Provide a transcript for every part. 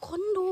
คนดู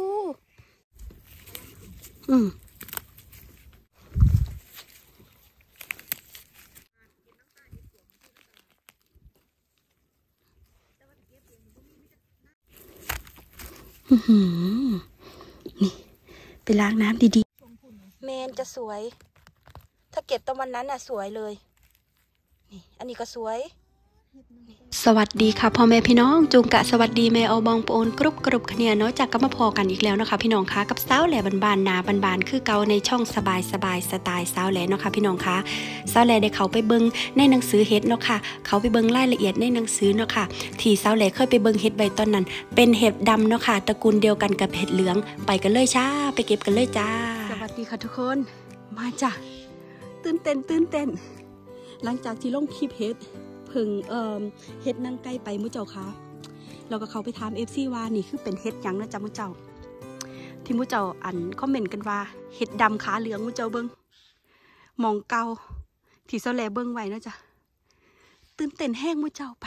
นี่ไปล้างน้ำดีๆเมนจะสวยถ้าเก็บตอนวันนั้นน่ะสวยเลยนี่อันนี้ก็สวยสวัสดีค่ะพ่อแม่พี่น้องจุงกะสวัสดีแม่เอาบองโอนกรุบขเนียเนาะจากก็มาพอกันอีกแล้วนะคะพี่น้องคะกับสาวแหล่บานๆนาบานๆคือเก่าในช่องสบายสไตล์สาวแหล่เนาะค่ะพี่น้องคะสาวแหล่ได้เขาไปเบิ้งในหนังสือเฮ็ดเนาะค่ะเขาไปเบิ้งรายละเอียดในหนังสือเนาะค่ะที่สาวแหล่เคยไปเบิ้งเฮ็ดใบต้นนั้นเป็นเห็ดดำเนาะค่ะตระกูลเดียวกันกับเห็ดเหลืองไปกันเลยจ้าไปเก็บกันเลยจ้าสวัสดีค่ะทุกคนมาจ้ะตื่นเต้นหลังจากที่ลงคลิปเฮ็ดเฮ็ดนั่งใกล้ไปมุ้เจ้าค่ะเราก็เขาไปถาม FC ว่านี่คือเป็นเฮ็ดยังนะจ๊ะมุ้เจ้าที่มุ้เจ้าอันคอมเมนต์กันว่าเฮ็ดดำขาเหลืองมุ้เจ้าเบิ้งมองเกาที่เสาแหล่เบิ้งไว้นะจ๊ะตื่นเต้นแห้งมุ้เจ้าไป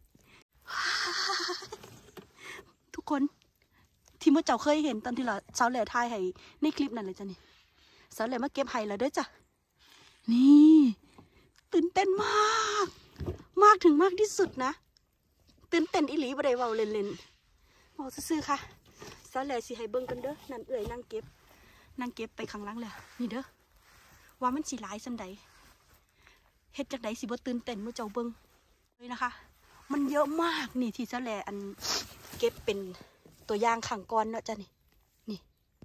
ทุกคนที่มุ้เจ้าเคยเห็นตอนที่เราเสาแหล่ถ่ายให้ในคลิปนั่นเลยจ้ะนี่เสาแหล่มาเก็บให้แล้วเด้อจ้ะนี่ตื่นเต้นมากถึงมากที่สุดนะตื่นเต้นอีหลีบ่ได้เว้าเล่นๆบอกซื่อๆค่ะซะแล้วสิให้เบิ่งกันเด้อนั่นเอื้อยนั่งเก็บไปข้างหลังเลยนี่เด้อว่ามันสิหลายซำใดเฮ็ดจังได๋สิบ่ตื่นเต้นมื้อเจ้าเบิ่งเลยนะคะมันเยอะมากนี่ที่ซะแล้วอันเก็บเป็นตัวอย่างข้างก่อนเนาะจ้ะนี่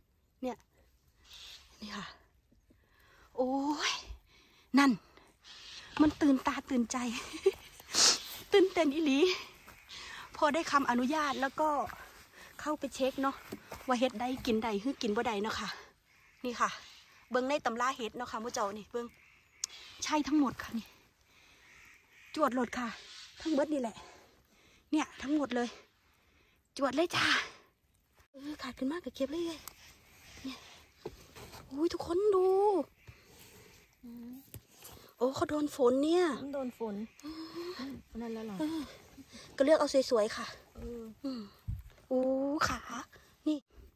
นี่ค่ะโอ้ยนั่นมันตื่นตาตื่นใจตื่นเต้นอีหลีพอได้คำอนุญาตแล้วก็เข้าไปเช็คเนาะว่าเฮ็ดได้กินได้หรือกินบ่ได้เนาะค่ะนี่ค่ะเบิ้งในตำราเฮ็ดเนาะค่ะมื้อเจ้านี่เบิ้งใช่ทั้งหมดค่ะนี่จวดโหลดค่ะทั้งเบิดนี่แหละเนี่ยทั้งหมดเลยจวดเลยจ้าขาดขึ้นมากกับเก็บเลยเนี่ยอุ้ยทุกคนดูโอ้เขาโดนฝนเนี่ยโดนฝนนั่นแล้วหรอก็เลือกเอาสวยๆค่ะโอ้ขานี่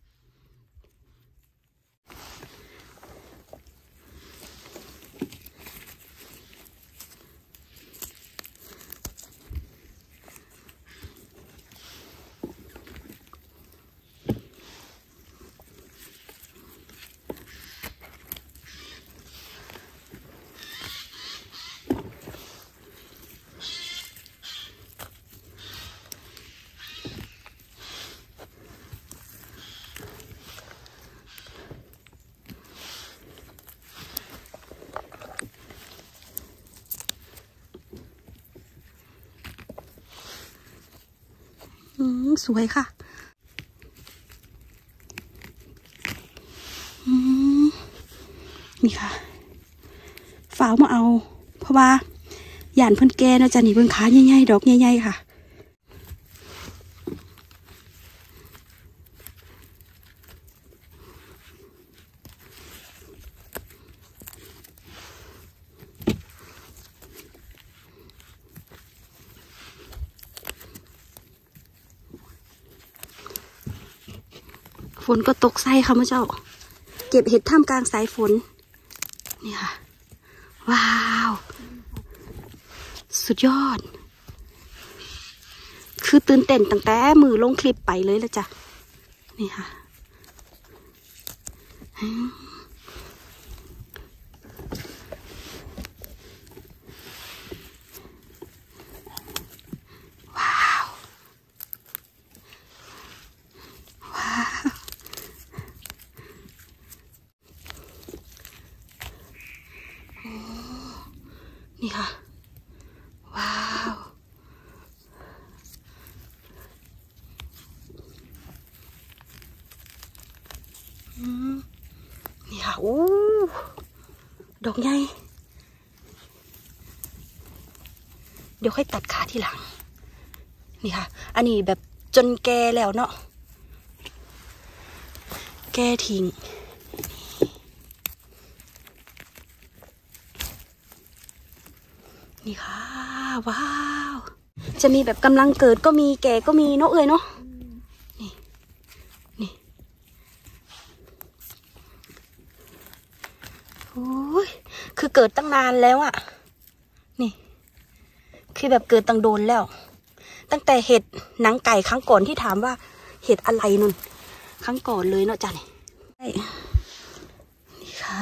สวยค่ะนี่ค่ะฝาวมาเอาเพราะว่าหยานเพิ่นแก่นะจ๊ะนี่เพิ่งขาใหญ่ๆดอกใหญ่ๆค่ะฝนก็ตกใส่ค่ะมื่อเจ้าเก็บเห็ดท่ามกลางสายฝนนี่ค่ะว้าวสุดยอดคือตื่นเต้นตั้งแต่มือลงคลิปไปเลยละจ้ะนี่ค่ะนี่ค่ะว้าวนี่ค่ะโอ้ดอกใหญ่เดี๋ยวค่อยตัดขาทีหลังนี่ค่ะอันนี้แบบจนแก่แล้วเนาะแก่ทิ้งนี่ค่ะว้าวจะมีแบบกำลังเกิดก็มีแก่ก็มีเนาะเนาะนี่โอ้ยคือเกิดตั้งนานแล้วอะนี่คือแบบเกิดตั้งโดนแล้วตั้งแต่เห็ดหนังไก่ครั้งก่อนที่ถามว่าเห็ดอะไรนุ่นครั้งก่อนเลยเนาะจ้ะนี่ค่ะ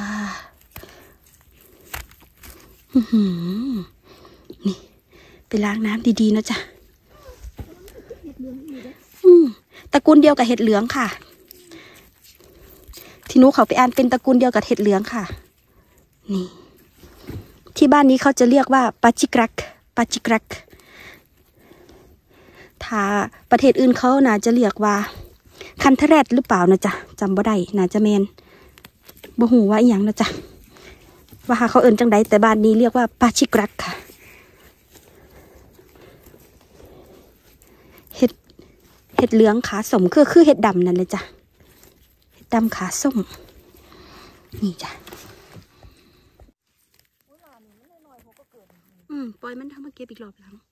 นี่ไปล้างน้ำดีๆนะจ๊ะตระกูลเดียวกับเห็ดเหลืองค่ะที่นู้เขาไปอ่านเป็นตระกูลเดียวกับเห็ดเหลืองค่ะนี่ที่บ้านนี้เขาจะเรียกว่าปาจิกรักถ้าประเทศอื่นเขาน่าจะเรียกว่าคันทะแรดหรือเปล่านะจ๊ะจำบ่ได้น่าจะแมนบ่หูว่าอีหยังนะจ๊ะว่าเขาเอิ้นจังใดแต่บ้านนี้เรียกว่าปาจิกรักค่ะเห็ดเหลืองขาส้มคือเห็ดดำนั่นเลยจ้ะเห็ดดำขาส้มนี่จ้ะปล่อยมันทำมาเก็บอีกรอบหลัง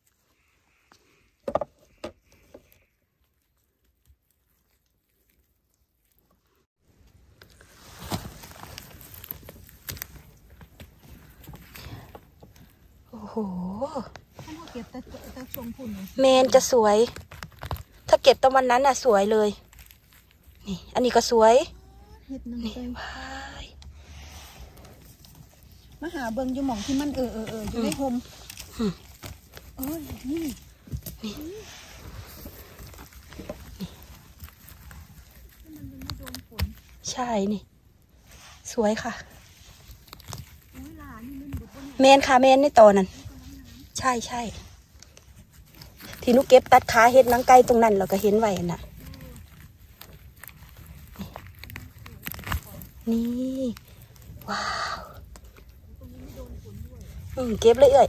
โอ้โหแมนจะสวยถ้าเก็บตอนวันนั้นน่ะสวยเลยนี่อันนี้ก็สวยนี่มาหาเบิ่งอยู่หม่องที่มันอยู่ในโฮมนี่ใช่นี่สวยค่ะแมนค่ะแมนในตอนนั้นใช่ที่นุกเก็บตัดขาเห็ดนังไก่ตรงนั้นเราก็เห็นไว้น่ะนี่ว้าวเก็บเลย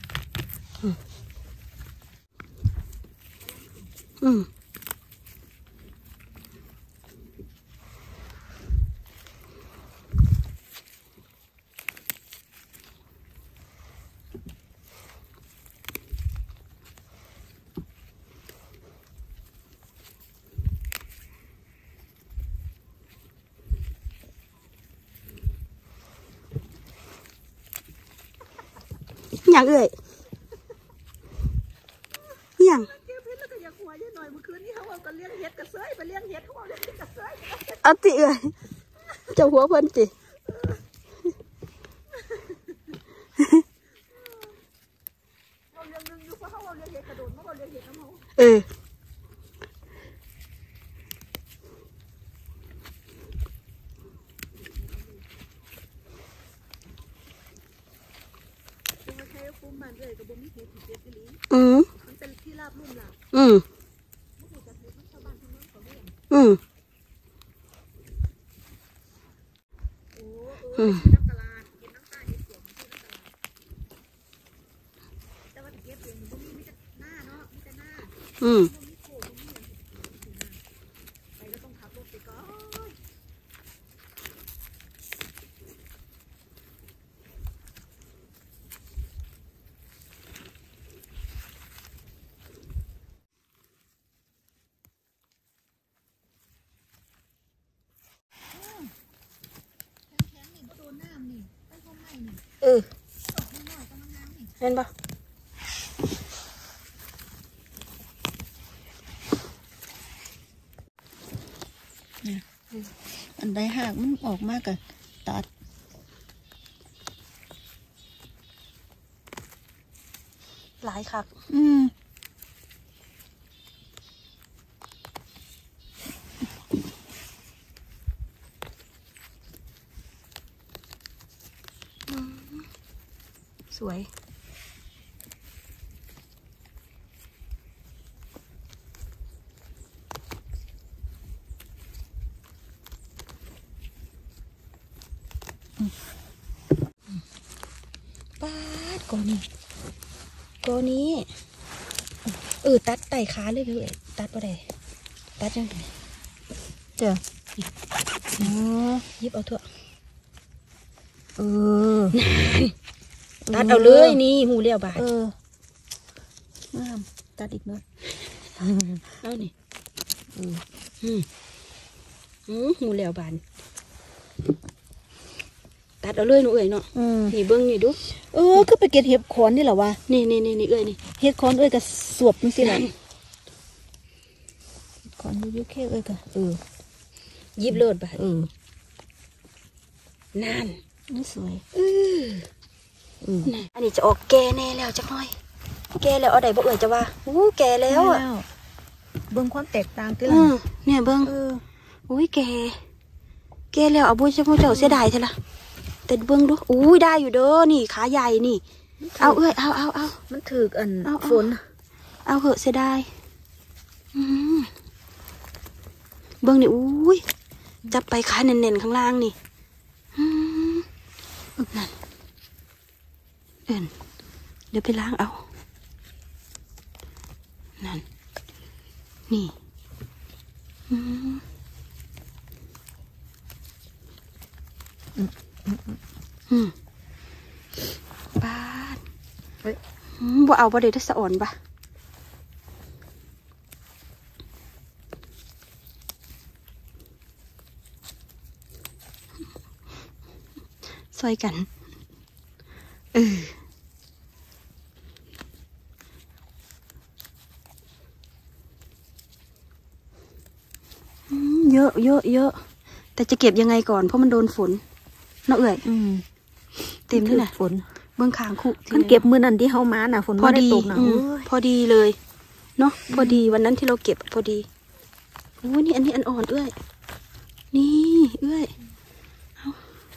อย่างอย่างเอาติเจ้าหัวเพิ่นติเห็นปะอันใดหากมันออกมากกับตัดหลายคักสวยป้าดกอนี้ตัดไต่ขาเลยพี่ตัดบ่ได้ตัดยังไงเจ้ายิบเอาเถอะตัดเอาเลยนี่หูเลี้ยวบาดงามตัดอีกเนาะเอานี่หูเลี้ยวบานตัดเอาเลยหนูเอ้ยเนาะนี่เบิ้งนี่ดูก็ไปเก็บเห็ดขอนนี่เหรอวะนี่เอ้ยนี่เห็ดขอนเอ้ยก็สวบมันสิแหละขอนยูเคเอ้ยก็ยิบเลิศไปนั่นนี่สวยอันนี้จะออกแก่แน่แล้วจักหน่อยแก่แล้วเอาได้บ่เอ่ยจะว่าแก่แล้วอ่ะเบิ้งความแตกต่างกันล่ะเนี่ยเบิ้งแก่แล้วเอาบุ้ยเจ้าเสียดายใช่ละแต่เบิ้งดูได้อยู่เด้อนี่ขาใหญ่นี่เอาเอ้ยเอามันถืออันฝนเอาเหอะเสียดายเบิ้งนี่จับไปขาเน่นๆข้างล่างนี่นั่นเดี๋ยวไปล้างเอานั่นนี่บ้านบ่เอาบ่ได้ถ้าสะอ่อนปะซอยกันเยอะแต่จะเก็บยังไงก่อนเพราะมันโดนฝนเนาะเอ่ยเต็มที่ไหนฝนเบื้องคางคุมันเก็บมือนั่นที่เฮามาน่ะฝนไม่ได้ตกนะพอดีเลยเนาะพอดีวันนั้นที่เราเก็บพอดีนี่อันนี้อันอ่อนเอ้ยนี่เอ้ยเอา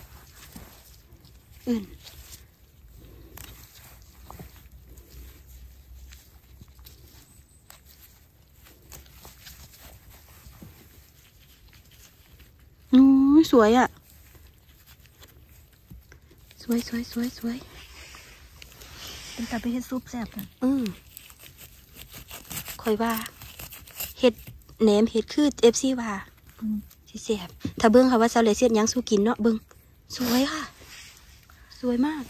สวยอ่ะสวยเป็นตาไปเฮ็ดซุปแซ่บกันคอยว่าเห็ดแหนมเห็ดคือFCว่าสิแซ่บถ้าเบิ้งค่ะว่าซาเลเซียนยังสู้กินเนาะเบิ้งสวยค่ะสวยมาก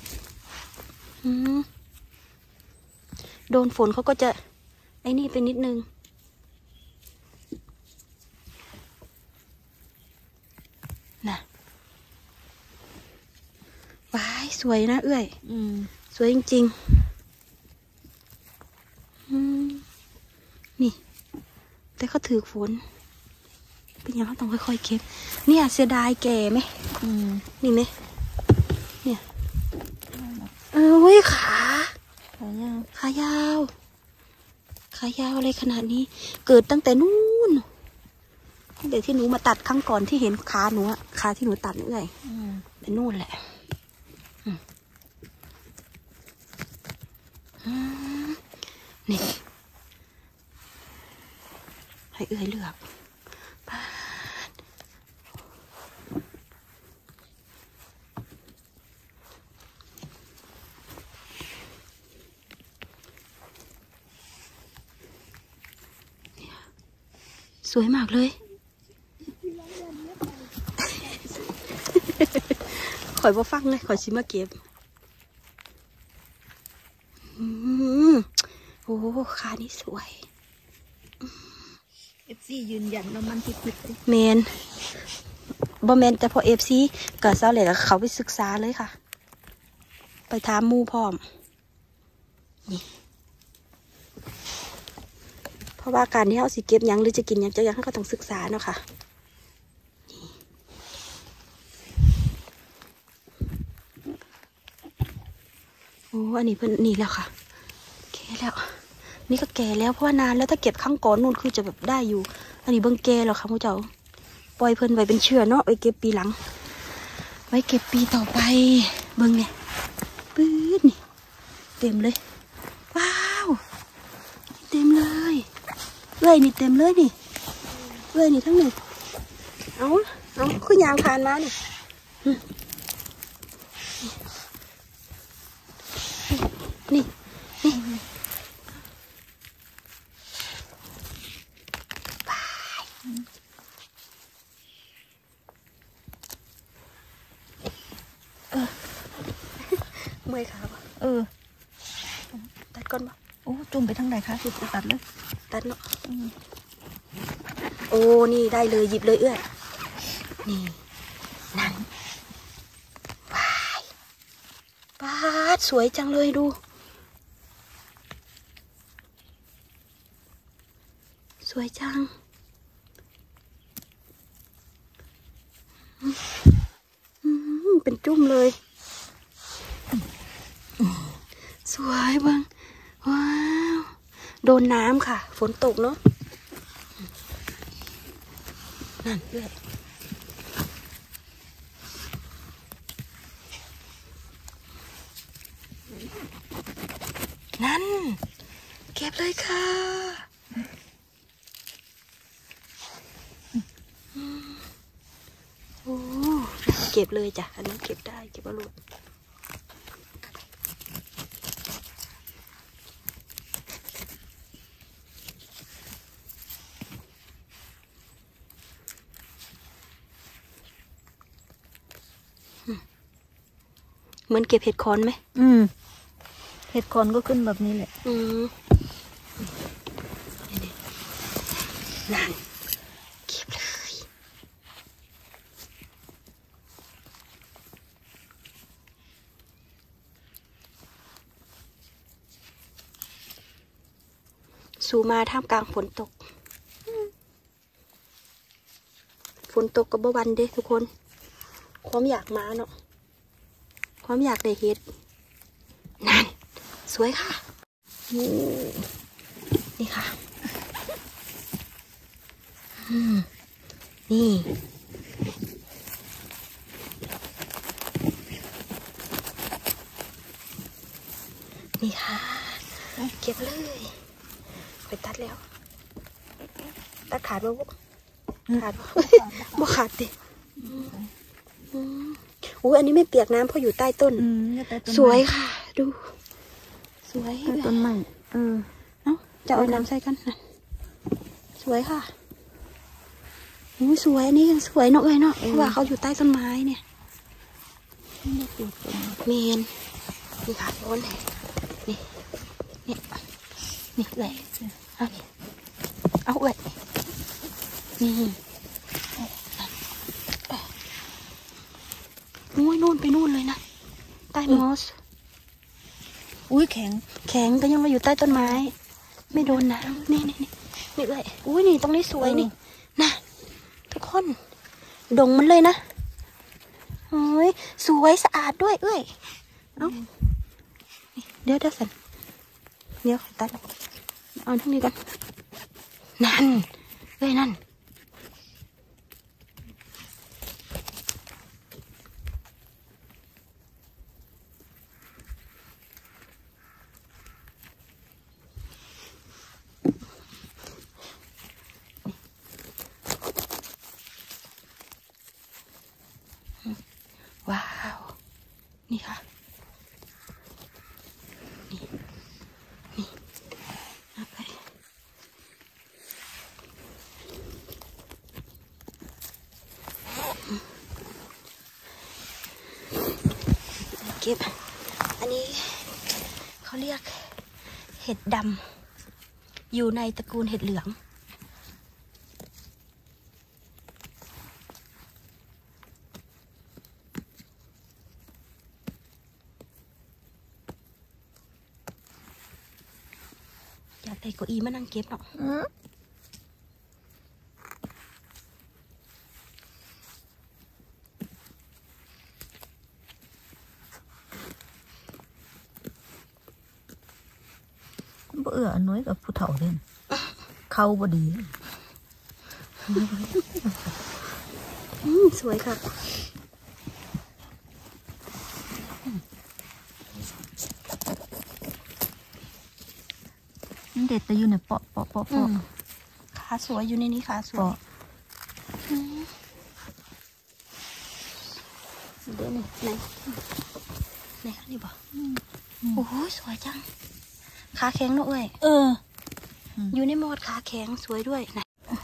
โดนฝนเขาก็จะไอ้นี่ไปนิดนึงน่ะว้ายสวยนะเอ้ยสวยจริงๆนี่แต่เขาถือฝนเป็นยังไงต้องค่อยๆเก็บเนี่ยเสียดายแก่ไหมนี่ไหมเนี่ยขายาวอะไรขนาดนี้เกิดตั้งแต่นู่นเดี๋ยวที่หนูมาตัดครั้งก่อนที่เห็นขาหนูขาที่หนูตัดเอ้ยเป็นนู่นแหละนี่ให้เอ้ยเลือกสวยมากเลยข่อยบ่ฟังเลยข่อยชิมาเก็บโอ้ขานี่สวย FC ยืนยันว่ามันผิดแมนบ่แมนแต่พอ FC กับเซาเลยเขาไปศึกษาเลยค่ะไปถามมู่พร้อมนี่เพราะว่าการที่เขาสิเก็บยังหรือจะกินยังจะยังให้เขาต้องศึกษาเนาะค่ะอันนี้เพิ่นนี่แล้วค่ะแก่แล้วนี่ก็แก่แล้วเพราะว่านานแล้วถ้าเก็บข้างก่อนนู่นคือจะแบบได้อยู่อันนี้เบิ่งแก่แล้วค่ะผู้เจ้าปล่อยเพิ่นไว้เป็นเชื้อเนาะไว้เก็บปีหลังไว้เก็บปีต่อไปเบิ่งเนี่ยปื๊ดนี่เต็มเลยว้าวเต็มเลยนี่เต็มเลยนี่นี่ทั้งหมดเอาคือยางพานมาเนี่ยนี่เมื่อยขาป่ะตัดก่อนป่ะจุ่มไปทางไหนคะจุ่มตัดเลยตัดเนาะนี่ได้เลยหยิบเลยเอื้อนี่นั่นว้าป้าดสวยจังเลยดูสวยจังเป็นจุ่มเลยสวยบ้างว้าวโดนน้ำค่ะฝนตกเนาะนั่นเลือดนั่นเก็บเลยค่ะโอ้เก็บเลยจ้ะอันนี้เก็บได้เก็บเอาลูกเหมือนเก็บเห็ดคอนไหมเห็ดคอนก็ขึ้นแบบนี้แหละนั่นเก็บเลยสู่มาท่ามกลางฝนตกฝนตกกับวันเด้ทุกคนความอยากมาเนาะความอยากได้เห็ดนั่นสวยค่ะนี่ค่ะนี่นี่ค่ะเก็บเลยไปตัดแล้วตัดขาดบ่ขาดบ่ขาดดิอู้อันนี้ไม่เปียกน้ำเพราะอยู่ใต้ต้นสวยค่ะดูสวยต้นไม้เนาะจะเอาน้ำใส่กันนะสวยค่ะสวยอันนี้ยังสวยเนาะเลยเนาะเพราะว่าเขาอยู่ใต้ต้นไม้เนี่ยเมนนี่ค่ะโอนนี่นี่นี่เลยเอาเลยนี่อุ้ยนู่นไปนู่นเลยนะใต้มอสอุ้ยแข็งก็ยังมาอยู่ใต้ต้นไม้ไม่โดนน้ำนี่เลยอุ้ยนี่ตรงนี้สวยนี่นะทุกคนดงมันเลยนะโอ้ยสวยสะอาดด้วยเอ้าเดี๋ยวสันเดี๋ยวตัดเอาทั้งนี้กันนั่นนั่นว้าวนี่ค่ะนี่เอาไปเก็บอันนี้เขาเรียกเห็ดดำอยู่ในตระกูลเห็ดเหลืองอยากได้เก้าอี้มานั่งเก็บเนาะบ่น้อยกับผู้เฒ่าเด่นเข้าบ่ดีสวยค่ะเด็ดแต่อยู่ในเปาะขาสวยอยู่ในนี้ขาสวยเดี๋ยวนี่ไหนคะนี่บอกโอ้โหสวยจังขาแข็งเนอะเอ้ยอยู่ในหมดขาแข็งสวยด้วยนะ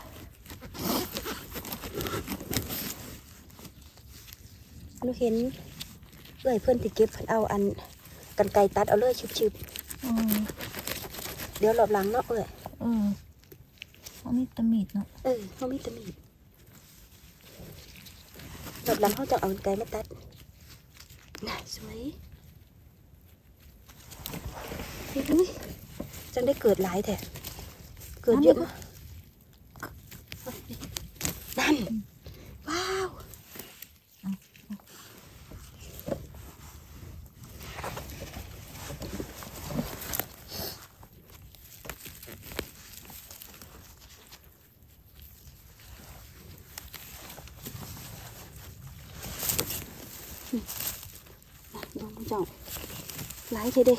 หนูเห็นเอ้ยเพื่อนติเก็บเอาอันกันไกตัดเอาเลยชิบเดี๋ยวหลบหลังเนาะเอ้ยเขามีตะมีดเนาะเขามีตะมีดหลบหลังเขาจะเอากันไกมาตัดน่ะสวยจังได้เกิดหลายแท้เกิดเยอะมากนั่นว้าวลองจ่องหลายเท่เด้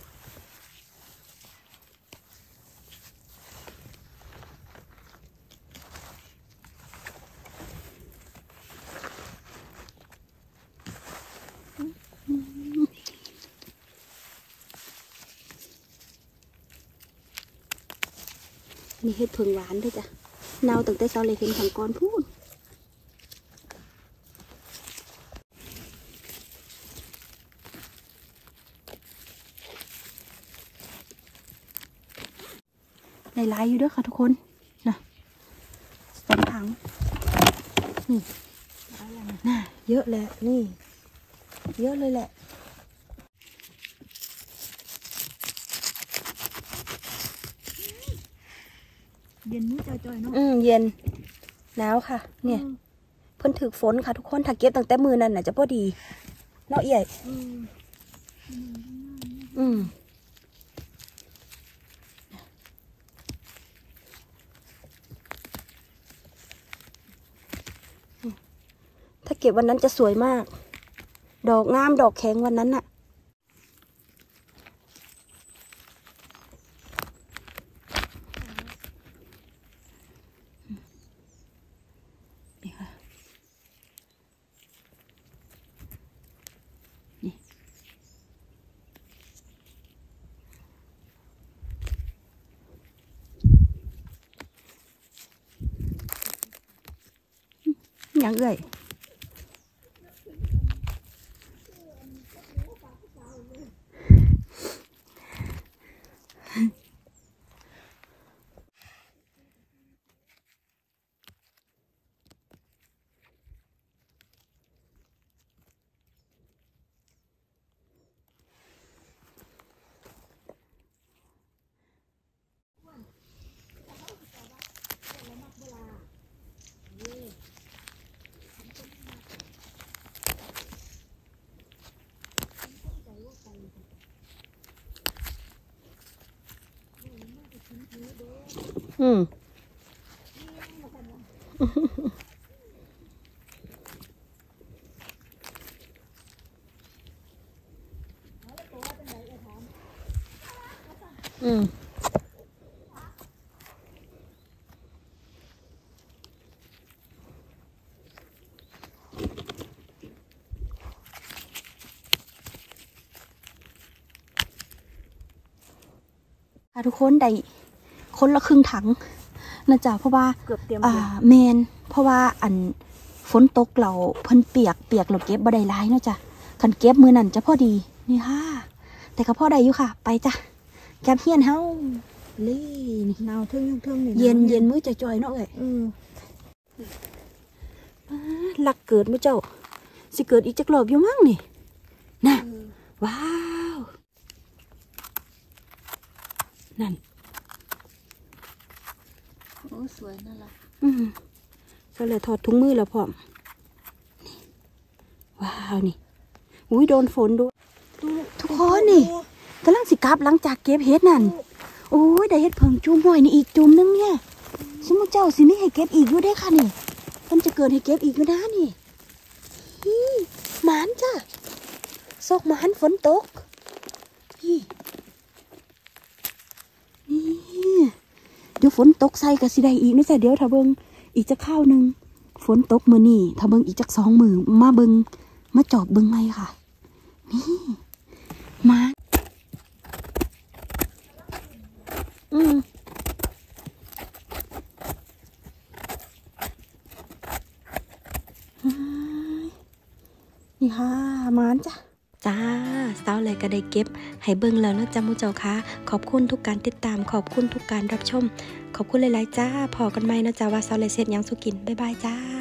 นี่เห็ดเพิงหวานด้วยจ้ะเนาตั้งแต่เช้าเลยเห็นขังกรพูดหลายๆอยู่ด้วยค่ะทุกคนนะ2 ถังนี่น่ะเยอะแหละนี่เยอะเลยแหละเย็นมือจอยๆเนาะเย็นหนาวค่ะเนี่ยเพิ่นถึกฝนค่ะทุกคนถ้าเก็บตั้งแต่มือนั่นน่ะจะพอดีเนาะใหญ่ถ้าเก็บวันนั้นจะสวยมากดอกงามดอกแข็งวันนั้นน่ะนี่ค่ะนี่ยังเอ่ยทุกคนได้คนละครึ่งถังนะจ๊ะเพราะว่าเกือบเตรียมเมนเพราะว่าฝนตกเราเพิ่นเปียกเราเก็บบ่ได้หลายนะจ๊ะคันเก็บมือนั่นจะพอดีนี่ค่ะแต่ก็พอได้อยู่ค่ะไปจ้ะแกบเฮียนเฮาลี่นี่หนาวเทิงนี่เย็นมือจะจอยเนาะเอ้ยลักเกิดมื้อเจ้าสิเกิดอีกจักรอบอยู่มั้งนี่น่ะว้าวนั่นโอ้สวยน่ารักก็เลยถอดถุงมือแล้วพร้อมนี่ว้าวนี่อุ้ยโดนฝนด้วยทุกคนนี่กำลังสิกลับหลังจากเก็บเห็ดนั่นโอ้ยได้เห็ดเพิ่งจุ่มหน่อยนี่อีกจุ่มนึงเนี่ยสมมติเจ้าสินี่ให้เก็บอีกอยู่ได้ค่ะนี่มันจะเกิดให้เก็บอีกอยู่นะนี่หมานจ้ะซอกหมานฝนตกนี่เดี๋ยวฝนตกใส่กับสิได้อีกนะจ๊ะเดี๋ยวถ้าเบิ่งอีกจะข้าวหนึ่งฝนตกมือนี่ถ้าเบิ่งอีกจัก2 มือมาเบิ่งมาจอบเบิ่งไหมค่ะนี่มานี่ค่ะมานจ้ะจ้าสาวเลยก็ได้เก็บให้เบิ่งแล้วนะจ๊ะมูเจ้าค่ะขอบคุณทุกการติดตามขอบคุณทุกการรับชมขอบคุณหลายๆจ้าพอกันไหมนะจ๊ะว่าสาวเลยเสร็จยังสุกินบ๊ายบายจ้า